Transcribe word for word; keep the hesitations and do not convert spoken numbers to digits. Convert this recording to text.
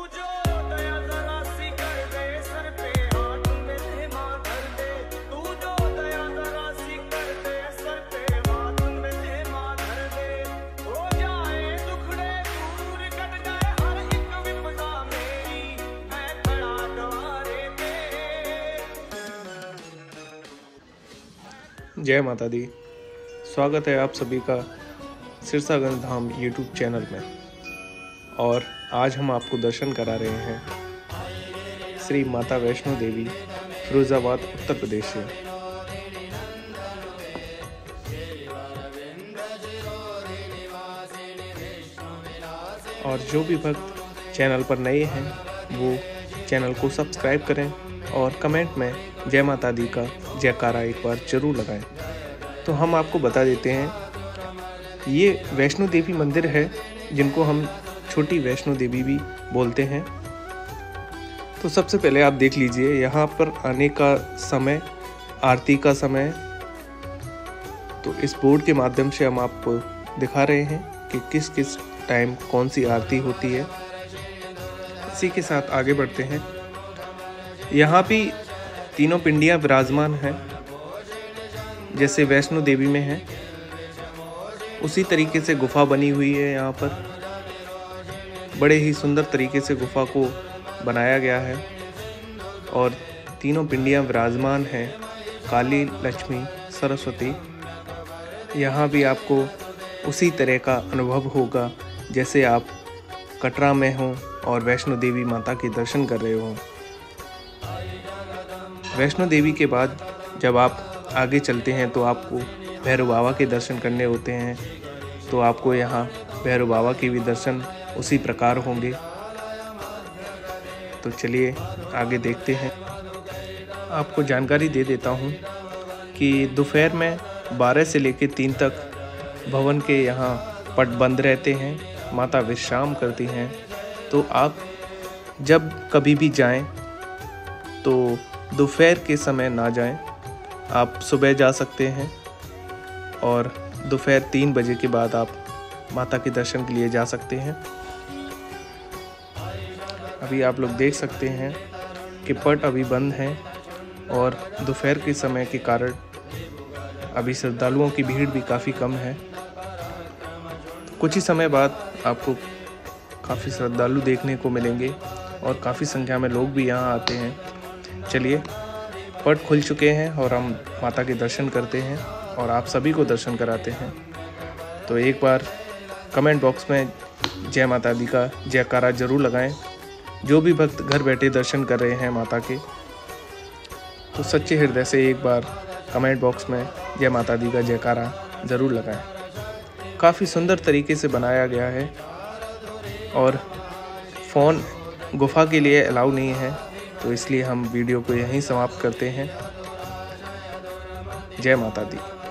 जय माता दी। स्वागत है आप सभी का सिरसागंज धाम यूट्यूब चैनल में। और आज हम आपको दर्शन करा रहे हैं श्री माता वैष्णो देवी फिरोजाबाद उत्तर प्रदेश से। और जो भी भक्त चैनल पर नए हैं वो चैनल को सब्सक्राइब करें और कमेंट में जय माता दी का जयकारा एक बार जरूर लगाएं। तो हम आपको बता देते हैं, ये वैष्णो देवी मंदिर है जिनको हम छोटी वैष्णो देवी भी बोलते हैं। तो सबसे पहले आप देख लीजिए यहाँ पर आने का समय, आरती का समय। तो इस बोर्ड के माध्यम से हम आपको दिखा रहे हैं कि किस किस टाइम कौन सी आरती होती है। इसी के साथ आगे बढ़ते हैं। यहाँ भी तीनों पिंडियाँ विराजमान हैं, जैसे वैष्णो देवी में है उसी तरीके से गुफा बनी हुई है। यहाँ पर बड़े ही सुंदर तरीके से गुफा को बनाया गया है और तीनों पिंडियाँ विराजमान हैं, काली, लक्ष्मी, सरस्वती। यहाँ भी आपको उसी तरह का अनुभव होगा जैसे आप कटरा में हों और वैष्णो देवी माता के दर्शन कर रहे हों। वैष्णो देवी के बाद जब आप आगे चलते हैं तो आपको भैरव बाबा के दर्शन करने होते हैं। तो आपको यहाँ भैरव बाबा के भी दर्शन उसी प्रकार होंगे। तो चलिए आगे देखते हैं। आपको जानकारी दे देता हूँ कि दोपहर में बारह से लेकर तीन तक भवन के यहाँ पट बंद रहते हैं, माता विश्राम करती हैं। तो आप जब कभी भी जाएं तो दोपहर के समय ना जाएं, आप सुबह जा सकते हैं और दोपहर तीन बजे के बाद आप माता के दर्शन के लिए जा सकते हैं। अभी आप लोग देख सकते हैं कि पट अभी बंद हैं और दोपहर के समय के कारण अभी श्रद्धालुओं की भीड़ भी काफ़ी कम है। तो कुछ ही समय बाद आपको काफ़ी श्रद्धालु देखने को मिलेंगे और काफ़ी संख्या में लोग भी यहाँ आते हैं। चलिए, पट खुल चुके हैं और हम माता के दर्शन करते हैं और आप सभी को दर्शन कराते हैं। तो एक बार कमेंट बॉक्स में जय माता दी का जयकारा जरूर लगाएं। जो भी भक्त घर बैठे दर्शन कर रहे हैं माता के, तो सच्चे हृदय से एक बार कमेंट बॉक्स में जय माता दी का जयकारा ज़रूर लगाएं। काफ़ी सुंदर तरीके से बनाया गया है और फ़ोन गुफा के लिए अलाउ नहीं है, तो इसलिए हम वीडियो को यहीं समाप्त करते हैं। जय माता दी।